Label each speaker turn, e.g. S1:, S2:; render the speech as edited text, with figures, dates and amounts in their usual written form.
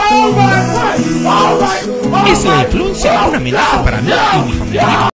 S1: ¿Es la influencia una amenaza para mí y mi familia?